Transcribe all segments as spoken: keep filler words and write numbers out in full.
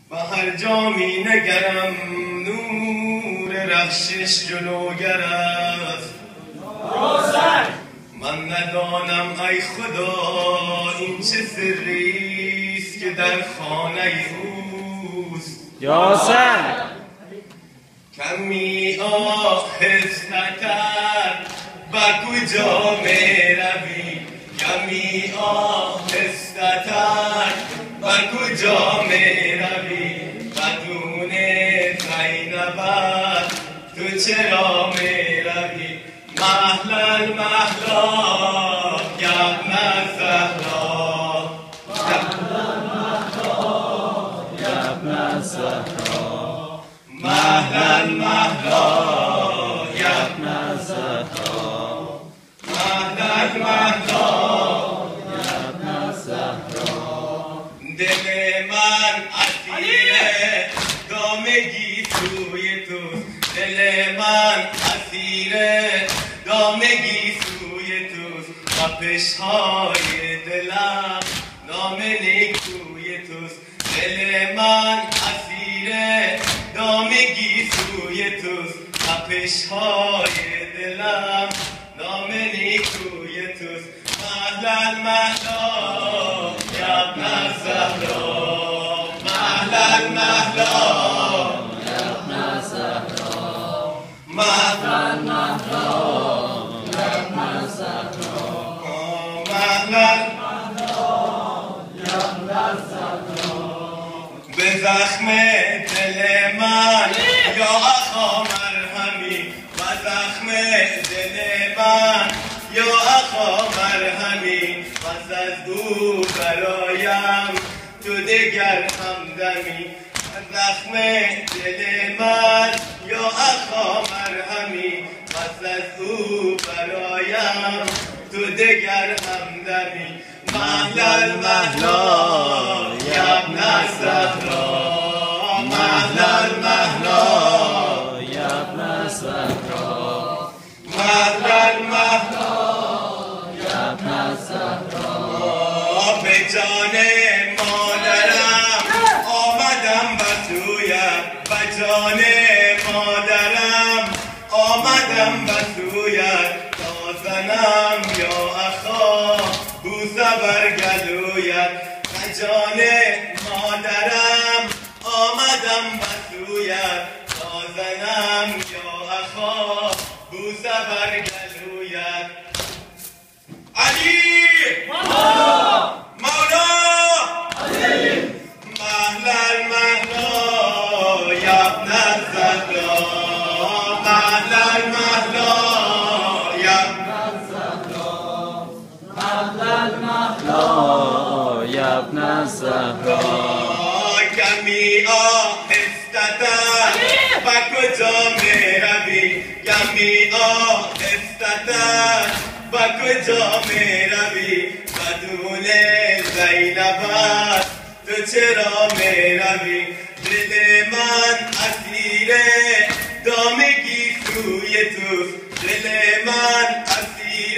و هر جا می نگرم نور رخشش جلوگر است. من ندانم ای خدا این چه سریست که در خانه اوست. یاسر کمی آهسته‌تر به کجا می روی؟ کمی آهسته‌تر به کجا می روی؟ بدون زینبت تو چرا می روی؟ مهلا مهلا یا ابن الزهرا، مهلا مهلا یا ابن الزهرا، مهلا مهلا یا ابن الزهرا، مهلا مهلا یا ابن الزهرا. دل من اسیر دامگی سوی توست. دل من اسیر دامگی سوی توست. تپش‌های دلم نام نیکوی توست. دل من اسیر دامگی سوی توست. تپش‌های دلم نام نیکوی توست. مهلا مهلا یا ابن الزهرا، مهلا مهلا یا ابن الزهرا، مهلا مهلا یا ابن الزهرا، مهلا یا ابن الزهرا. به زخم دل من یا آقا مرهمی، به زخم دل من یا آقا مرهمی. پس از او برایم تو دگر همدمی. به زخم دل من یا آقا مرهمی. پس از او برایم تو دگر همدمی. مهلا مهلا یا ابن الزهرا، مهلا مهلا یا ابن الزهرا، مهلا مهلا یا ابن الزهرا. به جان مادرم آمدم به سویت، به جان مادرم آمدم به سویت. تا زنم یا اخا بوسه بر گلویت. به جان مادرم آمدم به سویت. تا زنم یا اخا بوسه بر گلویت. علی مولا مهلا مهلا یا ابن الزهرا، مهلا مهلا یا ابن الزهرا، مهلا مهلا یا ابن الزهرا. کمی آهسته‌تر به کجا می روی؟ کمی آهسته‌تر به کجا می روی؟ بدون زینبت تو چرا می روی؟ دل من اسیر دامگی سوی توست. دل من اسیر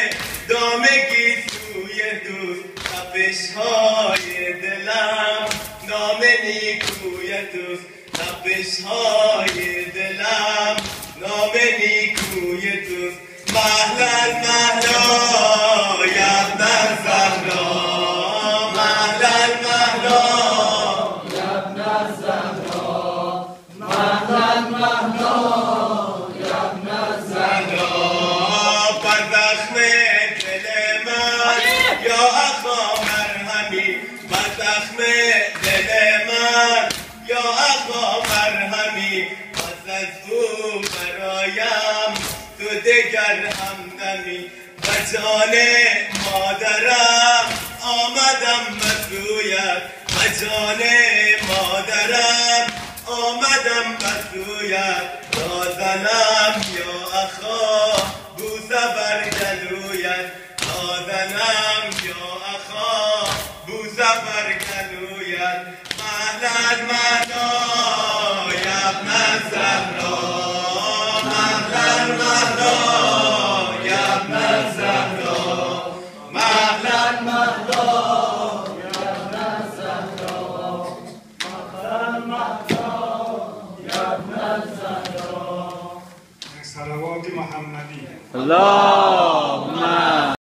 دامگی سوی توست. تپش‌های دلم نام نیکوی توست. تپش‌های دلم نام نیکوی توست. مهلا مهلا یا ابن الزهرا، مهلا مهلا یا ابن الزهرا، مهلا مهلا یا ابن الزهرا. بر زخم دل من یا آقا مرهمی. بر زخم دل من یا آقا مرهمی. پس از او برایم تو دگر همدمی. به جان مادرم آمدم به سویت. به جان مادرم آمدم به سویت. تا زنم یا اخا بوسه بر گلویت. تا زنم یا اخا بوسه بر گلویت. مهلا مهلا یا ابن الزهرا، مهلا مهلا یا ابن الزهرا، مهلا مهلا یا ابن الزهرا، مهلا محمدی اللهم